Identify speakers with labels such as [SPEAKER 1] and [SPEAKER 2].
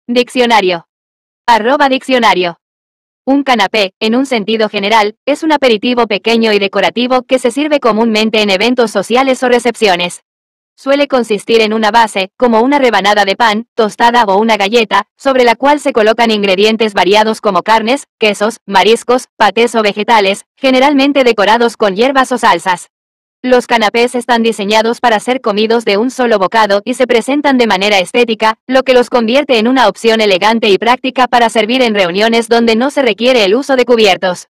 [SPEAKER 1] Diccionario. @diccionario. Un canapé, en un sentido general, es un aperitivo pequeño y decorativo que se sirve comúnmente en eventos sociales o recepciones. Suele consistir en una base, como una rebanada de pan, tostada o una galleta, sobre la cual se colocan ingredientes variados como carnes, quesos, mariscos, patés o vegetales, generalmente decorados con hierbas o salsas. Los canapés están diseñados para ser comidos de un solo bocado y se presentan de manera estética, lo que los convierte en una opción elegante y práctica para servir en reuniones donde no se requiere el uso de cubiertos.